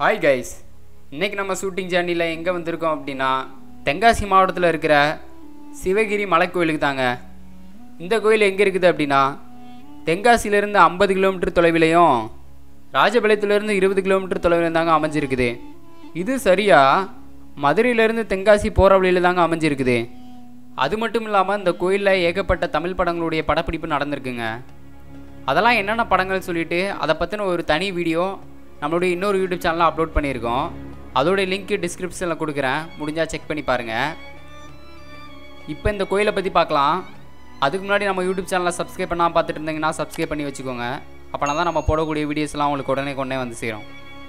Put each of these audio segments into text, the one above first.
Hi guys, இன்றைக்கி நம்ம shooting ஜேர்னியில் எங்கே வந்திருக்கோம் அப்படின்னா தென்காசி மாவட்டத்தில் இருக்கிற சிவகிரி மலைக்கோயிலுக்கு தாங்க. இந்த கோயில் எங்கே இருக்குது அப்படின்னா தென்காசியிலேருந்து 50 கிலோமீட்டர் தொலைவிலையும் ராஜபாளையத்துலேருந்து 20 கிலோமீட்டர் தொலைவில் தாங்க அமைஞ்சிருக்குது. இது சரியாக மதுரையிலேருந்து தென்காசி போகிற வழியில் தாங்க அமைஞ்சிருக்குது. அது மட்டும் இல்லாமல் இந்த கோயிலில் ஏகப்பட்ட தமிழ் படங்களுடைய படப்பிடிப்பு நடந்திருக்குங்க. அதெல்லாம் என்னென்ன படங்கள் சொல்லிவிட்டு அதை பற்றின ஒரு தனி வீடியோ நம்மளுடைய இன்னொரு யூடியூப் சேனலில் அப்லோட் பண்ணியிருக்கோம். அதோடைய லிங்க் டிஸ்கிரிப்ஷனில் கொடுக்குறேன், முடிஞ்சால் செக் பண்ணி பாருங்கள். இப்போ இந்த கோயிலை பற்றி பார்க்கலாம். அதுக்கு முன்னாடி நம்ம யூடியூப் சேனலை சப்ஸ்கிரைப் பண்ணாமல் பார்த்துட்டு இருந்தீங்கன்னா சப்ஸ்கிரைப் பண்ணி வச்சுக்கோங்க. அப்போனா தான் நம்ம போடக்கூடிய வீடியோஸ்லாம் உங்களுக்கு உடனே வந்து சேரும்.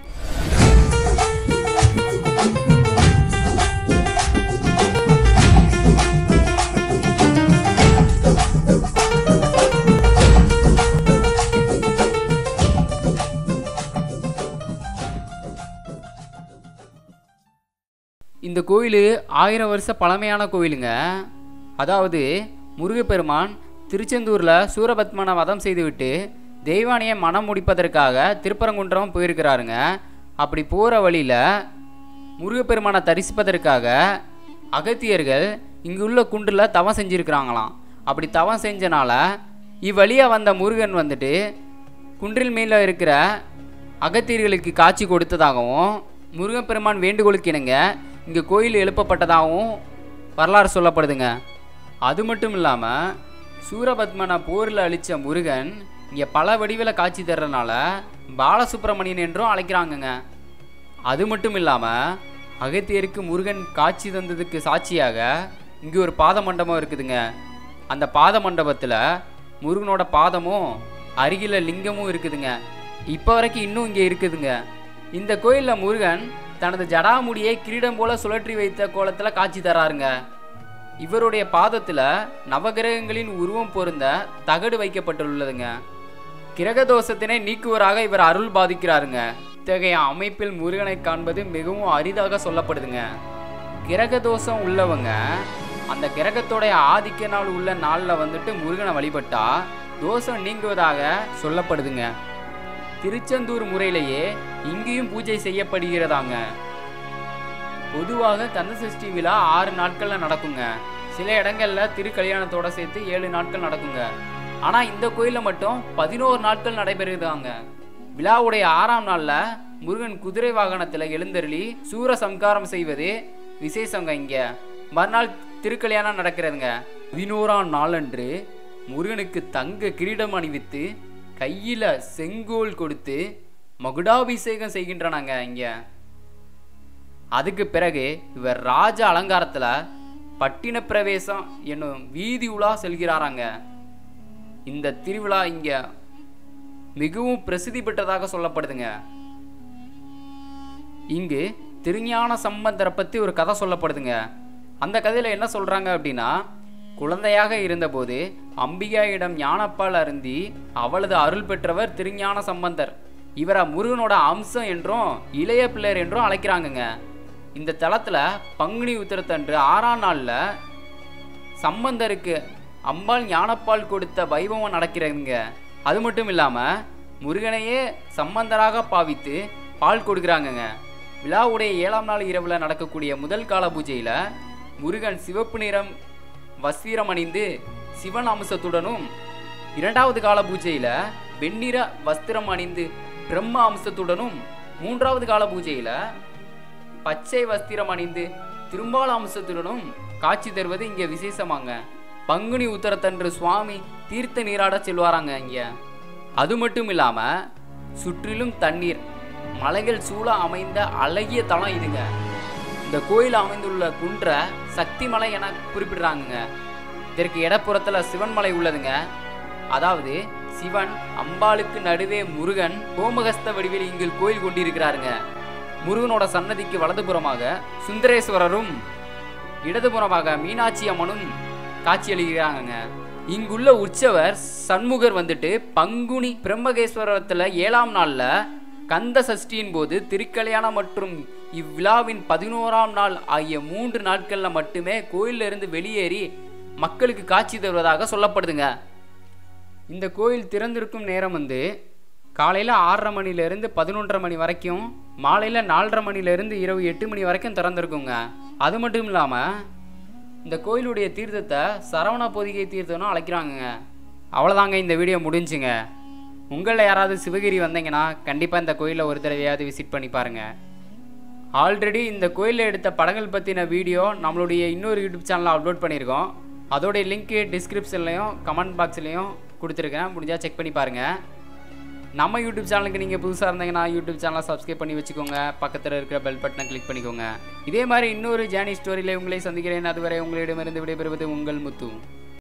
இந்த கோயில் 1000 வருஷ பழமையான கோயிலுங்க. அதாவது முருகப்பெருமான் திருச்செந்தூரில் சூரபத்மனை வதம் செய்துவிட்டு தெய்வானையை மனம் முடிப்பதற்காக திருப்பரங்குன்றம் போயிருக்கிறாருங்க. அப்படி போகிற வழியில் முருகப்பெருமானை தரிசிப்பதற்காக அகத்தியர்கள் இங்குள்ள குன்றில் தவம் செஞ்சுருக்கிறாங்களாம். அப்படி தவம் செஞ்சனால இவ்வழியாக வந்த முருகன் வந்துட்டு குன்றில் மேலே இருக்கிற அகத்தியர்களுக்கு காட்சி கொடுத்ததாகவும் முருகப்பெருமான் வேண்டுகோளுக்கு இணங்க இங்கே கோயில் எழுப்பப்பட்டதாகவும் வரலாறு சொல்லப்படுதுங்க. அது மட்டும் இல்லாமல் சூரபத்மனை போரில் அழித்த முருகன் இங்கே பல வடிவில் காட்சி தர்றதுனால பாலசுப்ரமணியன் என்றும் அழைக்கிறாங்கங்க. அது மட்டும் இல்லாமல் அகத்தியருக்கு முருகன் காட்சி தந்ததுக்கு சாட்சியாக இங்கே ஒரு பாத மண்டபம் இருக்குதுங்க. அந்த பாத மண்டபத்தில் முருகனோட பாதமும் அருகில் லிங்கமும் இருக்குதுங்க. இப்போ வரைக்கும் இன்னும் இங்கே இருக்குதுங்க. இந்த கோயிலில் முருகன் தனது ஜடாமுடியை கிரீடம் போல சுழற்றி வைத்த கோலத்தில் காட்சி தராருங்க. இவருடைய பாதத்தில் நவகிரகங்களின் உருவம் பொருந்த தகடு வைக்கப்பட்டுள்ளதுங்க. கிரகதோஷத்தினை நீக்குவராக இவர் அருள் பாதிக்கிறாருங்க. இத்தகைய அமைப்பில் முருகனை காண்பது மிகவும் அரிதாக சொல்லப்படுதுங்க. கிரகதோஷம் உள்ளவங்க அந்த கிரகத்தோடைய ஆதிக்க நாள் உள்ள நாளில் வந்துட்டு முருகனை வழிபட்டா தோஷம் நீங்குவதாக சொல்லப்படுதுங்க. திருச்செந்தூர் முறையிலேயே இங்கேயும் பூஜை செய்யப்படுகிறதாங்க. பொதுவாக கந்தசஷ்டி விழா 6 நாட்களில் நடக்குங்க. சில இடங்களில் திருக்கல்யாணத்தோட சேர்த்து 7 நாட்கள் நடக்குங்க. ஆனால் இந்த கோயிலில் மட்டும் 11 நாட்கள் நடைபெறுதாங்க. விழாவுடைய 6ஆம் நாளில் முருகன் குதிரை வாகனத்தில் எழுந்தருளி சூர சம்காரம் செய்வது விசேஷங்க. இங்கே மறுநாள் திருக்கல்யாணம் நடக்கிறதுங்க. 11ஆம் நாளன்று முருகனுக்கு தங்க கிரீடம் அணிவித்து கையில் செங்கோல் கொடுத்து மகுடாபிஷேகம் செய்கின்றனாங்க இங்கே. அதுக்கு பிறகு இவர் ராஜ அலங்காரத்தில் பட்டின பிரவேசம் என்னும் வீதி உலா செல்கிறாராங்க. இந்த திருவிழா இங்கே மிகவும் பிரசித்தி பெற்றதாக சொல்லப்படுதுங்க. இங்கு திருஞான சம்பந்தரை பற்றி ஒரு கதை சொல்லப்படுதுங்க. அந்த கதையில் என்ன சொல்கிறாங்க அப்படின்னா, குழந்தையாக இருந்தபோது அம்பிகையிடம் ஞானப்பால் அருந்தி அவளது அருள் பெற்றவர் திருஞான சம்பந்தர். இவரை முருகனோட அம்சம் என்றும் இளைய பிள்ளையர் என்றும் அழைக்கிறாங்கங்க. இந்த தலத்தில் பங்குனி உத்திரத்தன்று 6ஆம் நாளில் சம்பந்தருக்கு அம்பாள் ஞானப்பால் கொடுத்த வைபவம் நடக்கிறதுங்க. அது மட்டும் இல்லாமல் முருகனையே சம்பந்தராக பாவித்து பால் கொடுக்குறாங்கங்க. விழாவுடைய 7ஆம் நாள் இரவில் நடக்கக்கூடிய முதல் கால பூஜையில் முருகன் சிவப்பு நிறம் வஸ்திரம் அணிந்து சிவன் அம்சத்துடனும், 2வது கால பூஜையில் வெண்ணிற வஸ்திரம் அணிந்து பிரம்ம அம்சத்துடனும், 3வது கால பூஜையில் பச்சை வஸ்திரம் அணிந்து திரும்பால அம்சத்துடனும் காட்சி தருவது இங்கே விசேஷமாங்க. பங்குனி உத்தரத்தன்று சுவாமி தீர்த்த நீராட செல்வாராங்க இங்கே. அது மட்டும் இல்லாமல் சுற்றிலும் தண்ணீர், மலைகள் சூழ அமைந்த அழகிய தலம் இதுங்க. இந்த கோயில் அமைந்துள்ள குன்றை சக்தி மலை என குறிப்பிடுறாங்க. இதற்கு இடப்புறத்தில் சிவன் மலை உள்ளதுங்க. அதாவது சிவன் அம்பாளுக்கு நடுவே முருகன் கோமகஸ்த வடிவில் இங்கு கோயில் கொண்டிருக்கிறாருங்க. முருகனோட சன்னதிக்கு வலதுபுறமாக சுந்தரேஸ்வரரும் இடதுபுறமாக மீனாட்சி அம்மனும் காட்சியளிக்கிறாங்க. இங்குள்ள உற்சவர் சண்முகர் வந்துட்டு பங்குனி பிரம்மகேஸ்வரத்தில் 7ஆம் நாளில் கந்த சஷ்டியின் போது திருக்கல்யாணம் மற்றும் இவ்விழாவின் 11ஆம் நாள் ஆகிய 3 நாட்களில் மட்டுமே கோயிலிருந்து வெளியேறி மக்களுக்கு காட்சி தருவதாக சொல்லப்படுதுங்க. இந்த கோயில் திறந்திருக்கும் நேரம் வந்து காலையில் 6:30 மணிலேருந்து 11:30 மணி வரைக்கும், மாலையில் 4:30 மணிலேருந்து இரவு 8 மணி வரைக்கும் திறந்துருக்குங்க. அது மட்டும் இல்லாமல் இந்த கோயிலுடைய தீர்த்தத்தை சரவண பொதிகை தீர்த்தம்னு அழைக்கிறாங்கங்க. அவ்வளோதாங்க, இந்த வீடியோ முடிஞ்சுங்க. உங்களில் யாராவது சிவகிரி வந்தீங்கன்னா கண்டிப்பாக இந்த கோயிலில் ஒரு தடவையாவது விசிட் பண்ணி பாருங்கள். ஆல்ரெடி இந்த கோயிலில் எடுத்த படங்கள் பற்றின வீடியோ நம்மளுடைய இன்னொரு யூடியூப் சேனலில் அப்லோட் பண்ணியிருக்கோம். அதோடைய லிங்க்கு டிஸ்கிரிப்ஷன்லையும் கமெண்ட் பாக்ஸ்லையும் கொடுத்துருக்கேன். முடிஞ்சால் செக் பண்ணி பாருங்கள். நம்ம யூடியூப் சேனலுக்கு நீங்கள் புதுசாக இருந்தீங்கன்னா யூடியூப் சேனலை சப்ஸ்கிரைப் பண்ணி வச்சுக்கோங்க. பக்கத்தில் இருக்கிற பெல் பட்டனை கிளிக் பண்ணிக்கோங்க. இதே மாதிரி இன்னொரு ஜேர்னி ஸ்டோரியில் உங்களை சந்திக்கிறேன். அதுவரை உங்களிடமிருந்து விடைபெறுவது உங்கள் முத்து.